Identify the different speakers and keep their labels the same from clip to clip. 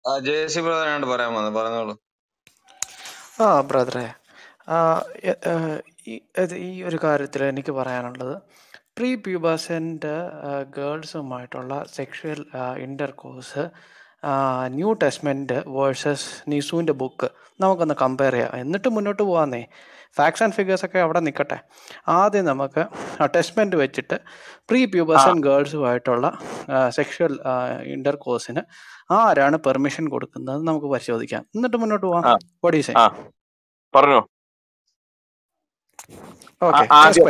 Speaker 1: ജയസി ബ്രദറാണ് പറയാൻ വന്നത്, പറഞ്ഞോളൂ.
Speaker 2: ബ്രദറെ, ഈ ഒരു കാര്യത്തിൽ എനിക്ക് പറയാനുള്ളത്, പ്രീ പ്യൂബസൻ്റ് ഗേൾസുമായിട്ടുള്ള sexual intercourse new testament versus നിസുവിൻ്റെ ബുക്ക് നമുക്കൊന്ന് കമ്പയർ ചെയ്യാം, എന്നിട്ട് മുന്നോട്ട് പോകാമെന്നേ. ഫാക്ട്സ് ആൻഡ് ഫിഗേഴ്സ് ഒക്കെ അവിടെ നിൽക്കട്ടെ. ആദ്യം നമുക്ക് ടെസ്റ്റ്മെൻറ്റ് വെച്ചിട്ട് പ്രീ പ്യൂബസൻ ഗേൾസുമായിട്ടുള്ള സെക്ഷൽ ഇൻ്റർകോഴ്സിന് ആരാണ് പെർമിഷൻ കൊടുക്കുന്നത് നമുക്ക് പരിശോധിക്കാം, എന്നിട്ട് മുന്നോട്ട് പോവാം. What do you say?
Speaker 3: പറഞ്ഞോ.
Speaker 2: Okay,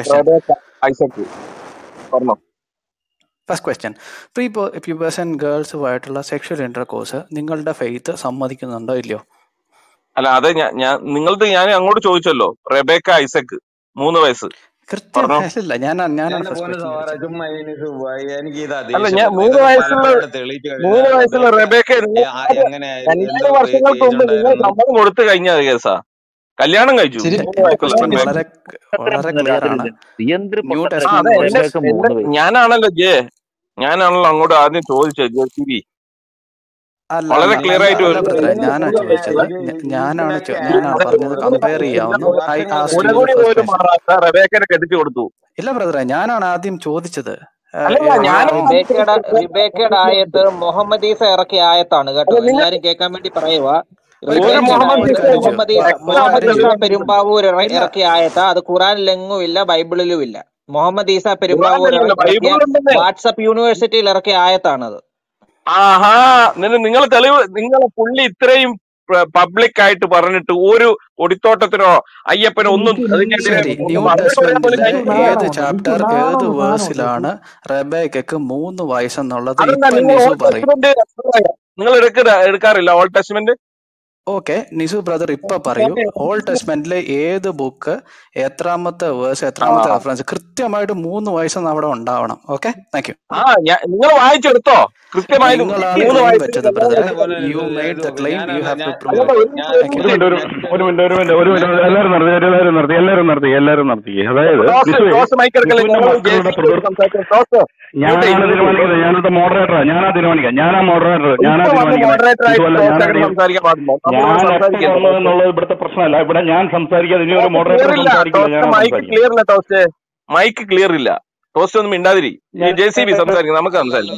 Speaker 2: first question, pre pubescent ഗേൾസുമായിട്ടുള്ള സെക്ഷൽ ഇന്റർകോഴ്സ് നിങ്ങളുടെ ഫെയ്ത്ത് സമ്മതിക്കുന്നുണ്ടോ ഇല്ലയോ?
Speaker 3: അല്ല, അത് നിങ്ങളുടെ ഞാൻ അങ്ങോട്ട് ചോദിച്ചല്ലോ. റെബേക്ക ഐസക് 3 വയസ്സ്.
Speaker 2: കൃത്യമായില്ല, ഞാനാണ്
Speaker 3: അല്ല, ഞാൻ 3 വയസ്സുള്ള റെബേക്ക 2 വർഷങ്ങൾക്ക് മുമ്പ് നിങ്ങൾ സമ്മതം കൊടുത്തു കഴിഞ്ഞ കേസാ, കല്യാണം കഴിച്ചു.
Speaker 2: വളരെ ക്ലിയർ ആണ്.
Speaker 3: ഞാനാണല്ലോ അങ്ങോട്ട് ആദ്യം ചോദിച്ചത്. വളരെ ക്ലിയർ ആയിട്ട്
Speaker 2: ഞാനാണ് പറഞ്ഞത് കമ്പയർ ചെയ്യാവുന്ന.
Speaker 3: റെബേക്കനെ കെട്ടിച്ചു കൊടുത്തു.
Speaker 2: ഇല്ല ബ്രദറെ, ഞാനാണ് ആദ്യം ചോദിച്ചത്.
Speaker 4: റിബേക്കയുടെ ആയത്ത് മുഹമ്മദ് ഈസ ഇറക്കിയ ആയത്താണ് കേട്ടോ, എല്ലാരും കേൾക്കാൻ വേണ്ടി പറയുക. മുഹമ്മദ് ഈസ പെരുമ്പാവൂർ ഇറക്കിയ ആയത്താ, അത് ഖുറാനിലെങ്ങും ഇല്ല, ബൈബിളിലും ഇല്ല. മുഹമ്മദ് ഈസ പെരുമ്പാവൂർ വാട്സപ്പ് യൂണിവേഴ്സിറ്റിയിൽ ഇറക്കിയ ആയത്താണത്.
Speaker 3: ആഹാ, നിങ്ങൾ തെളിവ്, നിങ്ങളെ പുള്ളി ഇത്രയും പബ്ലിക് ആയിട്ട് പറഞ്ഞിട്ട് ഒരു ഒടിത്തോട്ടത്തിനോ അയ്യപ്പനോ ഒന്നും.
Speaker 2: ഏത് ചാപ്റ്റർ ഏത് വേഴ്സിലാണ് റെബേക്കയ്ക്ക് 3 വയസ്സെന്നുള്ളത്
Speaker 3: നിങ്ങൾ എടുക്കാറില്ല ഓൾഡ് ടെസ്റ്റ്മെന്റ്?
Speaker 2: ഓക്കെ, നിസു ബ്രദർ ഇപ്പൊ പറയൂ, ഓൾഡ് ടെസ്റ്റ്മെന്റിലെ ഏത് ബുക്ക്, എത്രാമത്തെ വേഴ്സ്, എത്രാമത്തെ റെഫറൻസ്, കൃത്യമായിട്ട് 3 വയസ്സെന്ന് അവിടെ ഉണ്ടാവണം. Okay, thank you.
Speaker 3: നിങ്ങൾ വായിച്ചെടുത്തോ? കൃത്യമായിട്ട്
Speaker 2: വെച്ചത് ബ്രദറെ, you made the claim, you have to prove.
Speaker 5: എല്ലാരും നിർത്തി. അതായത് ഞാനത് മോഡറേറ്ററാ, ഞാനാ മോഡറേറ്റർ. എന്നുള്ളത് ഇവിടുത്തെ പ്രശ്നമല്ല. ഇവിടെ ഞാൻ സംസാരിക്കാതെ ഇനി ഒരു മോഡറേറ്റർ
Speaker 3: മൈക്ക് ക്ലിയർ ഇല്ല. ടോസ്റ്റ് ഒന്നും മിണ്ടാതിരി. JCB സംസാരിക്കും, നമുക്ക് സംസാരിക്കാം.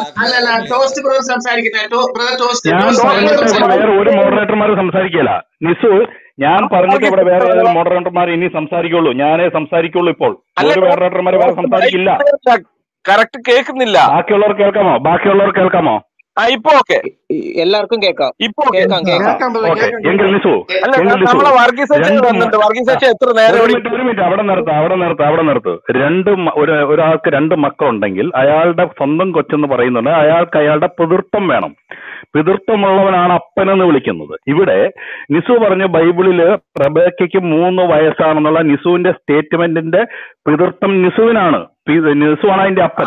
Speaker 5: വേറെ ഒരു മോഡറേറ്റർമാർ സംസാരിക്കല. നിസു, ഞാൻ പറഞ്ഞിട്ട് ഇവിടെ വേറെ ഏതെങ്കിലും മോഡറേറ്റർമാർ ഇനി സംസാരിക്കുള്ളൂ. ഞാനേ സംസാരിക്കുള്ളൂ. ഇപ്പോൾ ഒരു മോഡറേറ്റർമാർ വേറെ സംസാരിക്കില്ല.
Speaker 3: കറക്റ്റ് കേൾക്കുന്നില്ല.
Speaker 5: ബാക്കിയുള്ളവർ കേൾക്കാമോ?
Speaker 3: ഇപ്പൊ ഓക്കെ,
Speaker 4: എല്ലാവർക്കും കേൾക്കാം.
Speaker 3: ഇപ്പൊ
Speaker 5: എങ്കിൽ നിസു, അവിടെ നിർത്ത്. ഒരാൾക്ക് 2 മക്കളുണ്ടെങ്കിൽ അയാളുടെ സ്വന്തം കൊച്ചെന്ന് പറയുന്നുണ്ട്, അയാൾക്ക് അയാളുടെ പിതൃത്വം വേണം. പിതൃത്വമുള്ളവനാണ് അപ്പനെന്ന് വിളിക്കുന്നത്. ഇവിടെ നിസു പറഞ്ഞ ബൈബിളില് റെബേക്കയ്ക്ക് 3 വയസ്സാണെന്നുള്ള നിസുവിന്റെ സ്റ്റേറ്റ്മെന്റിന്റെ പിതൃത്വം നിസുവിനാണ്. നിസുവാണ് അതിന്റെ അപ്പൻ.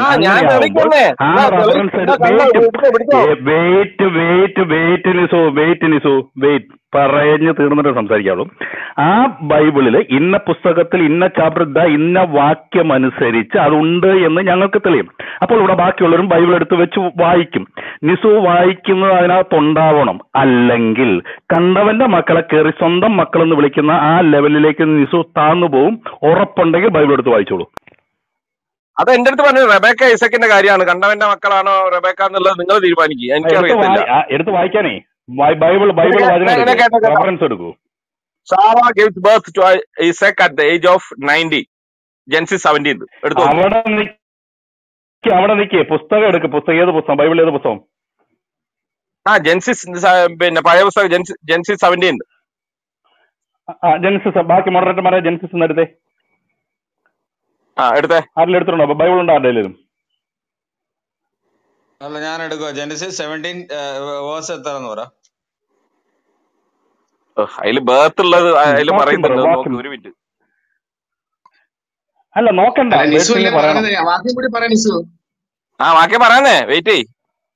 Speaker 5: വെയിറ്റ് പറഞ്ഞു തീർന്നിട്ട് സംസാരിക്കാവുള്ളൂ. ആ ബൈബിളില് ഇന്ന പുസ്തകത്തിൽ ഇന്ന ചാപ്റ്റർ ഇന്ന വാക്യം അനുസരിച്ച് അതുണ്ട് എന്ന് ഞങ്ങൾക്ക് തെളിയും. അപ്പോൾ ഇവിടെ ബാക്കിയുള്ളവരും ബൈബിൾ എടുത്ത് വെച്ച് വായിക്കും. നിസു വായിക്കുന്നത് അതിനകത്തുണ്ടാവണം. അല്ലെങ്കിൽ കണ്ടവന്റെ മക്കളെ കയറി സ്വന്തം മക്കളെന്ന് വിളിക്കുന്ന ആ ലെവലിലേക്ക് നിസു താന്നു പോവും. ഉറപ്പുണ്ടെങ്കിൽ ബൈബിൾ എടുത്ത് വായിച്ചോളൂ.
Speaker 3: അത് എന്റെ അടുത്ത് പറഞ്ഞു. റെബേക്ക ഐസക്കിന്റെ കാര്യമാണ്. കണ്ടവന്റെ മക്കളാണോ റെബേക്ക എന്നുള്ളത് നിങ്ങൾ തീരുമാനിക്കുക. എനിക്കറിയത്തില്ല.
Speaker 5: എടുത്ത് വായിക്കാനേ, ബൈബിൾ റെഫറൻസ് എടുക്കൂ.
Speaker 3: Sarah gives birth to Isaac at the age of 90. Genesis 17.
Speaker 5: അവിടെ നിൽക്കേ, പുസ്തകം എടുക്ക്. പുസ്തകം ഏത് പുസ്തകം? ബൈബിൾ ഏത് പുസ്തകം?
Speaker 3: ജെൻസിസ്, പിന്നെ പഴയ പുസ്തകം ജെൻസിസ് 17.
Speaker 5: ജെൻസിസ്. ബാക്കി മോഡറേറ്റർമാരെ ജെൻസിസ് എടുത്തേ.
Speaker 3: എടുത്തേ.
Speaker 5: ആരെങ്കിലും എടുത്തിട്ടുണ്ടോ? ബൈബിൾ ഉണ്ടോ ആരുടെയും?
Speaker 1: അല്ല, ഞാൻ എടുക്കുക. ജെനസിസ് 17 വേഴ്സ് എത്രയെന്ന് പറ.
Speaker 3: അതില് ബർത്ത് ഉള്ളത് അതില് പറയുന്നുണ്ട്. ഒരു മിനിറ്റ്.
Speaker 5: അല്ല, നോക്കണ്ട.
Speaker 3: വാക്യം പറയാന്നേ, വെയിറ്റ് ചെയ്.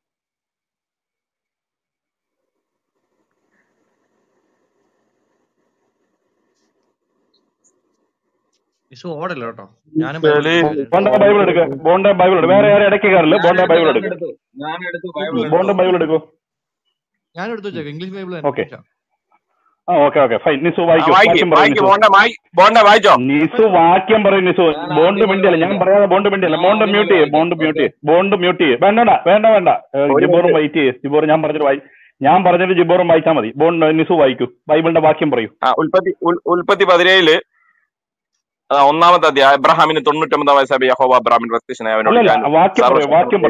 Speaker 6: ഓടല്ലോ കേട്ടോ.
Speaker 5: ബൈബിൾ എടുക്കുക. ബൈബിൾ വേറെ ഇടയ്ക്ക് കയറില്ല. ബൈബിൾ എടുക്കും. ബൈബിൾ എടുക്കൂ.
Speaker 6: ഞാൻ എടുത്തു വെച്ചേക്കാം, ഇംഗ്ലീഷ് ബൈബിൾ
Speaker 5: ഓക്കെ
Speaker 6: തന്നെ.
Speaker 5: ആ ഓക്കെ ഫൈൻ. നിസു വായിക്കൂ,
Speaker 3: വായിക്ക്
Speaker 5: വാക്യം പറയൂ
Speaker 3: വായിക്ക്
Speaker 5: നിസു.
Speaker 3: ബോണ്ട വായിച്ചോ.
Speaker 5: നിസു വാക്യം പറയൂ നിസു.
Speaker 1: ഞാൻ
Speaker 5: ബോണ്ട്
Speaker 1: ആദ്യം മുതൽ
Speaker 5: മിണ്ടിയല്ല, ഞാൻ
Speaker 1: വായിക്കാം.
Speaker 5: പറയാതെ ബോണ്ട് മിണ്ടിയല്ല.
Speaker 1: ഞാൻ
Speaker 5: ബോണ്ട്
Speaker 1: ആദ്യം
Speaker 5: മ്യൂട്ട്
Speaker 1: മുതൽ
Speaker 5: ചെയ്യേ,
Speaker 1: വായിക്കാം.
Speaker 5: ബോണ്ട് മ്യൂട്ട്
Speaker 1: ഓക്കെ,
Speaker 5: ചെയ്യേ, ബോണ്ട് മ്യൂട്ട് ചെയ്യേ. വേണ്ട
Speaker 3: ഒരു
Speaker 5: ജിബോറും
Speaker 3: മിനിറ്റ്.
Speaker 5: വെയിറ്റ് ചെയ്യേ. ജിബോർ ഞാൻ പറഞ്ഞിട്ട് ജിബോറും വായിച്ചാൽ മതി. ബോണ്ട് നിസു വായിക്കൂ, ബൈബിളിന്റെ വാക്യം പറയൂ.
Speaker 3: ഉൽപ്പത്തി 17 ഒന്നാമത്തെ അധ്യായം. അബ്രഹാമിന് 99 വയസ്സായ യഹോവ അബ്രഹാമിന് പ്രത്യക്ഷനായി അവനോട്
Speaker 5: അല്ലല്ല,
Speaker 3: ഞാൻ
Speaker 5: വാക്യം പറയൂ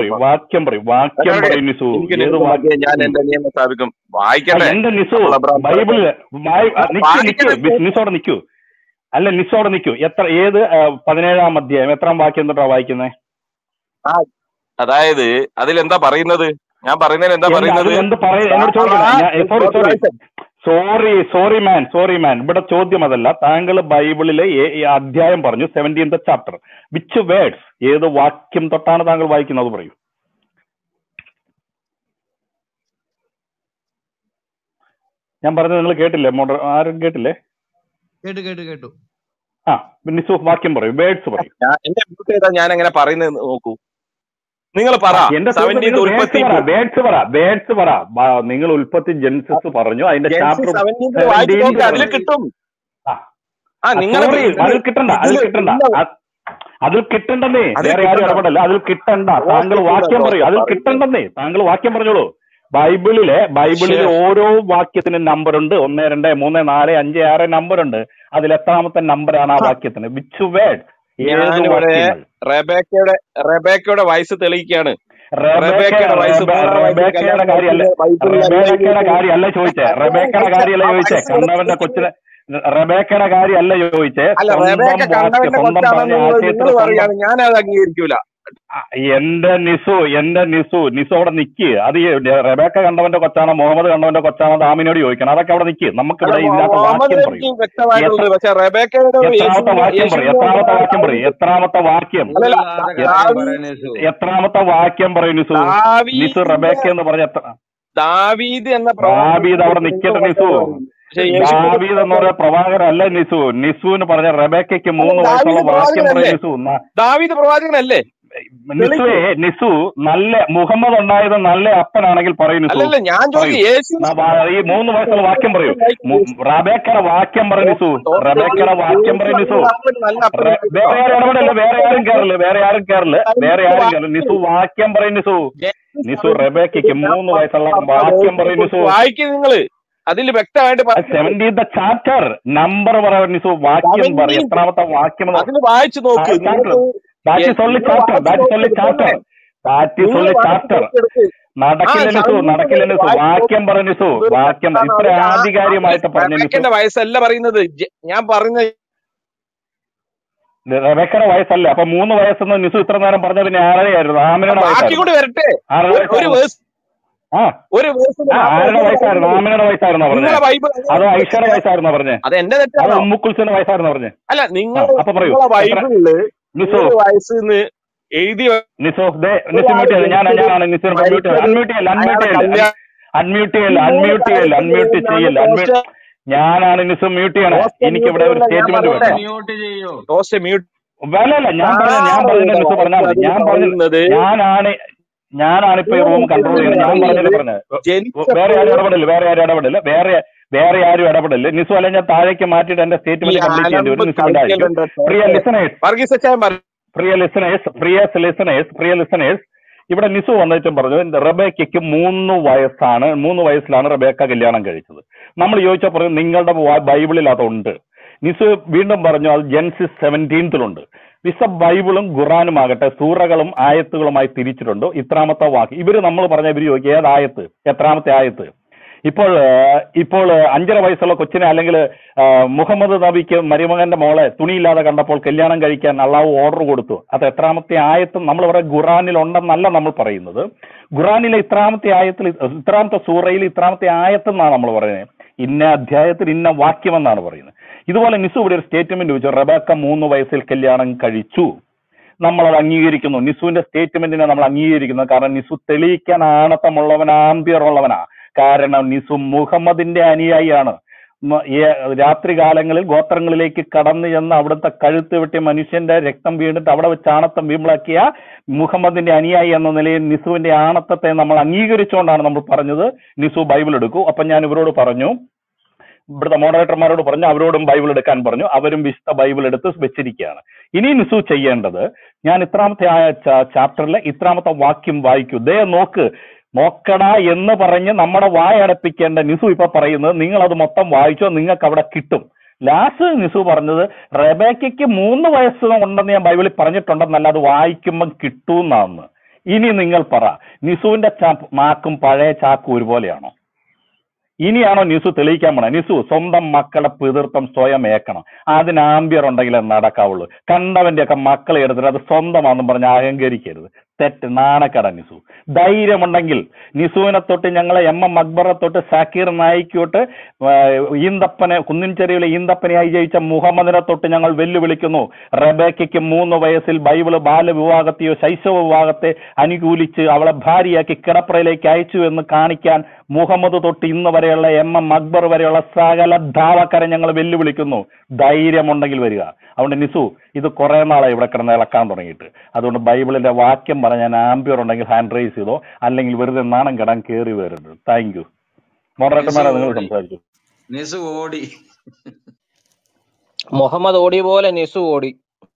Speaker 5: നിസു.
Speaker 3: എനിക്ക്
Speaker 5: ഏത്
Speaker 3: നിയമം മതിയെ, ഞാൻ എന്റെ നിയമം സ്ഥാപിക്കും. വായിക്കട്ടെ.
Speaker 5: എന്റെ നിസു
Speaker 3: അപ്പോൾ അബ്രഹാം
Speaker 5: ബൈബിളില്
Speaker 3: വായിക്കട്ടെ.
Speaker 5: നിസോടെ നിക്കൂ. ഏത് 17-ാം അധ്യായം എത്രാം വാക്യം തൊട്ടാ വായിക്കുന്നത്?
Speaker 3: അതായത് അതിലെന്താ പറയുന്നത്? ഞാൻ പറയുന്നതിൽ എന്താ പറയുന്നത്?
Speaker 5: എന്നോട് ചോദിക്കണം. സോറി മാൻ, ഇവിടെ ചോദ്യം അതല്ല. താങ്കൾ ബൈബിളിലെ അധ്യായം പറഞ്ഞു, 17th ചാപ്റ്റർ. വിച്ച് വേർഡ്സ്, ഏത് വാക്യം തൊട്ടാണ് താങ്കൾ വായിക്കുന്നത്? പറയൂ. ഞാൻ പറഞ്ഞത് നിങ്ങൾ കേട്ടില്ലേ? ആരും കേട്ടില്ലേ?
Speaker 6: കേട്ടു.
Speaker 5: ആ, നിസു വാക്യം പറയൂ, വേർഡ്സ് പറയൂ.
Speaker 3: എന്റെ മ്യൂട്ട് ചെയ്താൽ ഞാൻ എങ്ങനെ പറയുന്നത് നോക്കൂ. നിങ്ങൾ പറ.
Speaker 5: വേർഡ്സ് പറ. നിങ്ങൾ ഉൽപ്പത്തി ജെൻസിസ് പറഞ്ഞു, അതിന്റെ ചാപ്റ്റർ
Speaker 3: അതിൽ കിട്ടും.
Speaker 5: അതിൽ കിട്ടണ്ടെന്നേ. വേറെ ആരും ഇടപെടല്ല, അതിൽ കിട്ടണ്ട. താങ്കൾ വാക്യം പറയൂ, അതിൽ കിട്ടണ്ടെന്നേ. താങ്കൾ വാക്യം പറഞ്ഞോളൂ. ബൈബിളിലെ ഓരോ വാക്യത്തിനും നമ്പർ ഉണ്ട്. 1, 2, 3, 4, 5, 6 നമ്പർ ഉണ്ട്. അതിൽ എത്രാമത്തെ നമ്പറാണ് ആ വാക്യത്തിന്? Which word?
Speaker 3: റെബേക്കയുടെ വയസ്സ് തെളിയിക്കുകയാണ്.
Speaker 5: റെബേക്കയുടെ കാര്യമല്ല ചോദിച്ചേ. കണ്ണവന്റെ കൊച്ചിനെ റെബേക്കയുടെ കാര്യമല്ല ചോദിച്ചേ.
Speaker 3: ഞാൻ അത് അംഗീകരിക്കൂല.
Speaker 5: എന്റെ നിസോടെ നിക്ക്. അത് റെബേക്ക കണ്ടവന്റെ കൊച്ചാണോ, മുഹമ്മദ് കണ്ടവന്റെ കൊച്ചാണോ, ആമിനോട് ചോദിക്കണം. അതൊക്കെ അവിടെ നിക്ക്. നമുക്ക് ഇവിടെ ഇതിനകത്ത് വാക്യം പറയും. എത്രാമത്തെ വാക്യം പറയും നിസു? റെബേക്ക എന്ന് പറഞ്ഞ
Speaker 3: ദാവീദ്
Speaker 5: അവിടെ നിക്കട്ടെ നിസു. ദാവീദ് എന്ന് പറഞ്ഞ പ്രവാചകനല്ല നിസുവിന് പറഞ്ഞ റെബേക്കയ്ക്ക് 3 വയസ്സുള്ള വാക്യം പറയും നിസു.
Speaker 3: ദാവീദ് പ്രവാചകനല്ലേ?
Speaker 5: നിസു നല്ല മുഹമ്മദ് ഉണ്ടായത് നല്ല അപ്പനാണെങ്കിൽ പറയൂ നിസു. ഈ 3 വയസ്സുള്ള വാക്യം പറയൂ. റബേക്കയുടെ വാക്യം പറയൂ നിസു. റബേക്കയുടെ വാക്യം പറയൂ നിസു. വേറെ ആരും കേറില്ല. നിസു വാക്യം പറയൂ നിസു. റബേക്കയ്ക്ക് 3 വയസ്സുള്ള വാക്യം പറയൂ നിസു.
Speaker 3: വായിക്കും നിങ്ങള്. അതിൽ വ്യക്തമായിട്ട്
Speaker 5: 17th ചാപ്റ്റർ നമ്പർ പറയൂ നിസു. വാക്യം പറയും. എത്രാമത്തെ വാക്യം?
Speaker 3: വായിച്ചു നോക്ക്.
Speaker 5: നടക്കില്ല നിസു. വാക്യം പറഞ്ഞു നിസു. വാക്യം ഇത്ര ആധികാരികമായിട്ട് പറഞ്ഞു.
Speaker 3: വയസ്സല്ല പറയുന്നത്, ഞാൻ പറയുന്നത്
Speaker 5: റെബേക്കയുടെ വയസ്സല്ല. അപ്പൊ 3 വയസ്സെന്ന് നിസു ഇത്ര നേരം പറഞ്ഞ പിന്നെ 6 ആയിരുന്നു. ആമിനയുടെ
Speaker 3: കൂടെ വരട്ടെ.
Speaker 5: ആമിനയുടെ വയസ്സായിരുന്നോ പറഞ്ഞത്? അതോ ഐഷയുടെ വയസ്സായിരുന്നോ പറഞ്ഞത്?
Speaker 3: അത് എന്റെ തെറ്റാണ്.
Speaker 5: അതോ ഉമ്മുക്കുൽസിന്റെ വയസ്സായിരുന്നോ പറഞ്ഞത്?
Speaker 3: അല്ല, നിങ്ങൾ
Speaker 5: അപ്പൊ പറയൂ. നിസു
Speaker 3: എഴുതി
Speaker 5: നിസു മ്യൂട്ട് ചെയ്യല്ല. ഞാനാണ് നിസു അൺമ്യൂട്ട് ചെയ്യല്ല. ഞാനാണ് നിസു മ്യൂട്ട് ചെയ്യണം. എനിക്കിവിടെ ഒരു സ്റ്റേറ്റ്മെന്റ് വേണം. വേലല്ല, ഞാൻ പറഞ്ഞ നിസു പറഞ്ഞാൽ മതി. ഞാനാണിപ്പോ ഈ റൂം കൺട്രോൾ ചെയ്യുന്നത്. ഞാൻ പറഞ്ഞത് പറഞ്ഞത്. വേറെ ആരും ഇടപെടില്ല നിസു. അല്ലെ ഞാൻ താഴേക്ക് മാറ്റിയിട്ട് എന്റെ സ്റ്റേറ്റ്മെന്റ് കംപ്ലീറ്റ് ചെയ്യേണ്ടി വരും. നിസു ഉണ്ടായിരിക്കും. പ്രിയ ലിസണേഴ്സ്, ഇവിടെ നിസു വന്നിട്ടും പറഞ്ഞു റെബേക്കയ്ക്ക് 3 വയസ്സിലാണ് റെബേക്ക കല്യാണം കഴിച്ചത്. നമ്മൾ ചോദിച്ചാൽ പറഞ്ഞു നിങ്ങളുടെ ബൈബിളിൽ അതുണ്ട്. നിസു വീണ്ടും പറഞ്ഞു അത് ജെൻസിസ് 17 വിശ ബൈബിളും ഖുറാനും ആകട്ടെ സൂറകളും ആയത്തുകളുമായി തിരിച്ചിട്ടുണ്ട്. ഇത്രാമത്തെ വാക്ക് ഇവര് നമ്മൾ പറഞ്ഞ ഇവര് ചോദിക്കുക ഏതായത്ത്, എത്രാമത്തെ ആയത്ത്? ഇപ്പോൾ 5.5 വയസ്സുള്ള കൊച്ചിനെ അല്ലെങ്കിൽ മുഹമ്മദ് നബിക്ക് മരുമകന്റെ മോളെ തുണിയില്ലാതെ കണ്ടപ്പോൾ കല്യാണം കഴിക്കാൻ അള്ളാഹു ഓർഡർ കൊടുത്തു. അത് എത്രാമത്തെ ആയത്തും നമ്മൾ പറയാം ഖുറാനിൽ ഉണ്ടെന്നല്ല നമ്മൾ പറയുന്നത്. ഖുറാനിലെ ഇത്രാമത്തെ ആയത്തിൽ, ഇത്രാമത്തെ സൂറയിൽ ഇത്രാമത്തെ ആയത്തെന്നാണ് നമ്മൾ പറയുന്നത്. ഇന്ന അധ്യായത്തിൽ ഇന്ന വാക്യമെന്നാണ് പറയുന്നത്. ഇതുപോലെ നിസു ഇവിടെ ഒരു സ്റ്റേറ്റ്മെന്റ് ചോദിച്ചു, റബേക്ക 3 വയസ്സിൽ കല്യാണം കഴിച്ചു. നമ്മളത് അംഗീകരിക്കുന്നു. നിസുവിന്റെ സ്റ്റേറ്റ്മെന്റിനെ നമ്മൾ അംഗീകരിക്കുന്നു. കാരണം നിസു തെളിയിക്കാൻ ആണത്തമുള്ളവനാ, ആംബിയർ ഉള്ളവനാ. കാരണം നിസു മുഹമ്മദിന്റെ അനുയായിയാണ്. ഈ രാത്രി കാലങ്ങളിൽ ഗോത്രങ്ങളിലേക്ക് കടന്നു ചെന്ന് അവിടുത്തെ കഴുത്ത് വെട്ടി മനുഷ്യന്റെ രക്തം വീണിട്ട് അവിടെ വെച്ച് ആണത്തം വീമ്പിളാക്കിയ മുഹമ്മദിന്റെ അനുയായി എന്ന നിലയിൽ നിസുവിന്റെ ആണത്തത്തെ നമ്മൾ അംഗീകരിച്ചുകൊണ്ടാണ് നമ്മൾ പറഞ്ഞത് നിസു ബൈബിൾ എടുക്കൂ. അപ്പൊ ഞാൻ ഇവരോട് പറഞ്ഞു, ഇവിടുത്തെ മോഡറേറ്റർമാരോട് പറഞ്ഞു, അവരോടും ബൈബിൾ എടുക്കാൻ പറഞ്ഞു. അവരും വിശുദ്ധ ബൈബിൾ എടുത്ത് വെച്ചിരിക്കുകയാണ്. ഇനി നിസു ചെയ്യേണ്ടത്, ഞാൻ ഇത്രാമത്തെ ചാപ്റ്ററിലെ ഇത്രാമത്തെ വാക്യം വായിക്കൂ. ദേ നോക്കടാ എന്ന് പറഞ്ഞ് നമ്മുടെ വായടപ്പിക്കേണ്ട നിസു ഇപ്പൊ പറയുന്നത് നിങ്ങൾ അത് മൊത്തം വായിച്ചോ, നിങ്ങൾക്ക് അവിടെ കിട്ടും. ലാസ്റ്റ് നിസു പറഞ്ഞത് റെബേക്കയ്ക്ക് 3 വയസ്സ് ഉണ്ടെന്ന് ഞാൻ ബൈബിളിൽ പറഞ്ഞിട്ടുണ്ടെന്നല്ല, അത് വായിക്കുമ്പം കിട്ടൂന്നാന്ന്. ഇനി നിങ്ങൾ പറ, നിസുവിന്റെ മാക്കും പഴയ ചാക്കും ഒരുപോലെയാണോ? ഇനിയാണോ നിസു തെളിയിക്കാൻ പോണേ? നിസു സ്വന്തം മക്കളെ പിതൃത്വം സ്വയം ഏക്കണം, അതിന് ആംബിയർ ഉണ്ടെങ്കിലേ നടക്കാവുള്ളൂ. കണ്ടവന്റെ ഒക്കെ മക്കളെ എടുത്തിട്ട് അത് സ്വന്തമാണെന്നും പറഞ്ഞ് അഹങ്കരിക്കരുത്. തെറ്റ്, നാണക്കട നിസു. ധൈര്യമുണ്ടെങ്കിൽ നിസുവിനെ തൊട്ട് ഞങ്ങളെ MM അക്ബറെ തൊട്ട് സാക്കീർ നായിക്ക് തൊട്ട് ഈന്തപ്പനെ കുന്നിൻചെറിയിലെ ഈന്തപ്പനെയായി ജയിച്ച മുഹമ്മദിനെ തൊട്ട് ഞങ്ങൾ വെല്ലുവിളിക്കുന്നു. റബേക്കയ്ക്ക് 3 വയസ്സിൽ ബൈബിള് ബാലവിവാഹത്തെയോ ശൈശവ വിവാഹത്തെ അനുകൂലിച്ച് അവളെ ഭാര്യയാക്കി കിടപ്പറയിലേക്ക് അയച്ചു എന്ന് കാണിക്കാൻ മുഹമ്മദ് തൊട്ട് ഇന്ന് വരെയുള്ള MM അക്ബർ വരെയുള്ള സകല ധാവക്കാരെ ഞങ്ങൾ വെല്ലുവിളിക്കുന്നു. ധൈര്യമുണ്ടെങ്കിൽ വരിക. അതുകൊണ്ട് നിസു, ഇത് കുറെ നാളായി ഇവിടെ കിടന്ന് ഇളക്കാൻ തുടങ്ങിയിട്ട്. അതുകൊണ്ട് ബൈബിളിന്റെ വാക്യം പറഞ്ഞാൽ ആംബിയർ ഉണ്ടെങ്കിൽ ഹാൻഡ് റൈസ് ചെയ്തോ, അല്ലെങ്കിൽ വെറുതെ നാണം കെടാൻ കയറി വരുന്നുണ്ട്. Thank you. മോഡറേറ്റർമാരെ നിങ്ങൾ സംസാരിച്ചു.
Speaker 1: നിസു ഓടി,
Speaker 4: മുഹമ്മദ് ഓടി പോലെ നിസു ഓടി.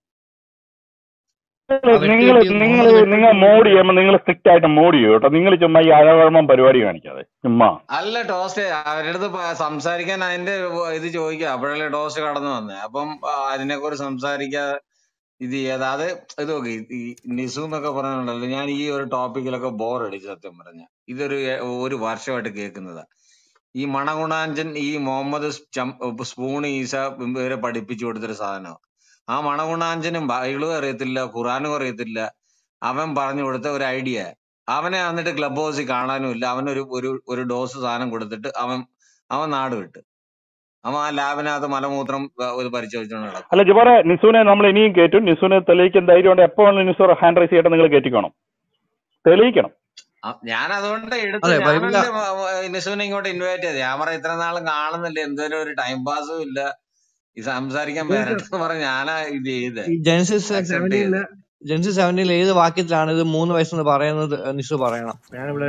Speaker 5: നിങ്ങൾ മോഡ് ചെയ്യുമ്പോൾ നിങ്ങൾ സ്ട്രിക്റ്റ് ആയിട്ട് മോഡ് ചെയ്യും കേട്ടോ. നിങ്ങൾ ചുമ്മാ ഈ അഴകഴമം പരിപാടി കാണിക്കാതെ ചുമ്മാ.
Speaker 1: അല്ല ടോസ്റ്റ് അവരുടെ അടുത്ത് സംസാരിക്കാൻ അതിന്റെ ഇത് ചോദിക്കുക, അപ്പോഴല്ലേ ടോസ്റ്റ് കടന്നു വന്നേ. അപ്പം അതിനെക്കുറിച്ച് സംസാരിക്കാതെ ഇത് ചെയ്യാതെ അത് ഇത് നോക്കി. ഈ നിസു എന്നൊക്കെ പറഞ്ഞിട്ടുണ്ടല്ലോ, ഞാൻ ഈ ഒരു ടോപ്പിക്കിലൊക്കെ ബോറടിച്ചു സത്യം പറഞ്ഞ. ഒരു വർഷമായിട്ട് കേൾക്കുന്നതാ ഈ മണഗുണാഞ്ചൻ, ഈ മുഹമ്മദ് സ്പൂൺ ഈസ ഇവരെ പഠിപ്പിച്ചു കൊടുത്തൊരു സാധനം. ആ മണഗുണാഞ്ചനും ബൈബിളും അറിയത്തില്ല, ഖുറാനും അറിയത്തില്ല. അവൻ പറഞ്ഞു കൊടുത്ത ഒരു ഐഡിയ. അവനെ വന്നിട്ട് ക്ലബ് ഹൗസിൽ കാണാനും ഇല്ല. അവനൊരു ഡോസ് സാധനം കൊടുത്തിട്ട് അവൻ നാട് വിട്ട്. അവൻ ആ ലാബിനകത്ത് മലമൂത്രം ഇത് പരിശോധിച്ചോണ്ട് നടക്കും.
Speaker 5: അല്ല ജിബോറെ, നിസുവിനെ നമ്മൾ ഇനിയും കയറ്റും. നിസുവിനെ തെളിയിക്കാൻ ധൈര്യം ഉണ്ട്. എപ്പോഴാണ് നിസു ഹാൻഡ് റൈസ് ചെയ്യട്ടെ, നിങ്ങൾ കയറ്റിക്കണം, തെളിയിക്കണം.
Speaker 1: ഞാൻ അതുകൊണ്ട് എടുത്ത് ഞാനല്ലേ നിസുവിനെ ഇങ്ങോട്ട് ഇൻവൈറ്റ് ചെയ്തത്. ഞാൻ പറയാം ഇത്ര നാളും കാണുന്നില്ല, എന്തോലും ഒരു ടൈം പാസും ഇല്ല, ഈ സംസാരിക്കാൻ വരട്ടെന്ന് പറഞ്ഞ് ഞാനാ ഇത് ചെയ്തേ.
Speaker 6: ജെൻസിസ് 17 ഏത് വാക്യത്തിലാണ് ഇത് 3 വയസ്സെന്ന് പറയുന്നത് നിസു പറയണം. ഞാനിവിടെ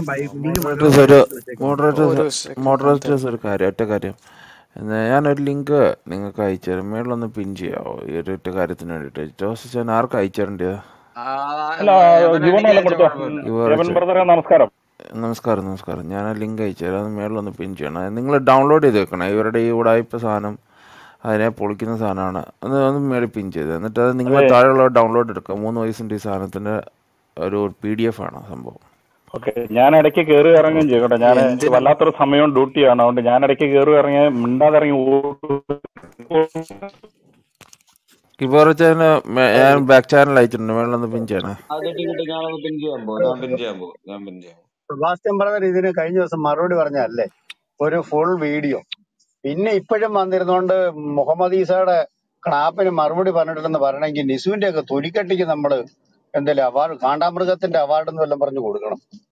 Speaker 7: മോഡറേറ്റേഴ്സ് ഒരു കാര്യം, ഒറ്റ കാര്യം, ഞാനൊരു ലിങ്ക് നിങ്ങൾക്ക് അയച്ചു തരാം. മേളിലൊന്ന് പിൻ ചെയ്യാവോ ഈ ഒരു ഒറ്റ കാര്യത്തിന് വേണ്ടിയിട്ട്? ജോസഫ് ഞാൻ ആർക്കും അയച്ചു തരേണ്ടത്? നമസ്കാരം. ഞാൻ ആ ലിങ്ക് അയച്ചു തരാം, അത് മേളിലൊന്ന് പിൻ ചെയ്യണം. നിങ്ങൾ ഡൗൺലോഡ് ചെയ്ത് വെക്കണം. ഇവരുടെ ഈ ഉടായ്പ സാധനം അതിനെ പൊളിക്കുന്ന സാധനമാണ്. ഒന്ന് മേളിൽ പിൻ ചെയ്ത്, എന്നിട്ട് അത് നിങ്ങൾ താഴെയുള്ള ഡൗൺലോഡ് എടുക്കുക. 3 വയസ്സിൻ്റെ ഈ സാധനത്തിൻ്റെ ഒരു PDF ആണ് സംഭവം.
Speaker 5: ഓക്കെ, ഞാൻ ഇടയ്ക്ക് കയറി ഇറങ്ങുകയും ചെയ്യും കേട്ടോ. ഞാൻ വല്ലാത്തൊരു സമയവും ഡ്യൂട്ടിയാണ്, അതുകൊണ്ട് ഞാൻ ഇടയ്ക്ക് കയറി ഇറങ്ങി മിണ്ടാതിറങ്ങി
Speaker 7: കിബോർ ഞാൻ ബാക്ക് ചാനൽ അയച്ചിട്ടുണ്ട്, മേളിലൊന്ന് പിൻ ചെയ്യണേ.
Speaker 8: സെബാസ്റ്റ്യൻ ബ്രദർ ഇതിന് കഴിഞ്ഞ ദിവസം മറുപടി പറഞ്ഞല്ലേ, ഒരു ഫുൾ വീഡിയോ. പിന്നെ ഇപ്പോഴും വന്നിരുന്നോണ്ട് മുഹമ്മദ് ഈസയുടെ ക്ലാപ്പിന് മറുപടി പറഞ്ഞിട്ടില്ലെന്ന് പറയണമെങ്കിൽ നിസുവിന്റെ ഒക്കെ തൊലിക്കട്ടിക്ക് നമ്മള് എന്തെങ്കിലും അവാർഡ്, കാണ്ടാമൃഗത്തിന്റെ അവാർഡ് എന്ന് വല്ലതും പറഞ്ഞു കൊടുക്കണം.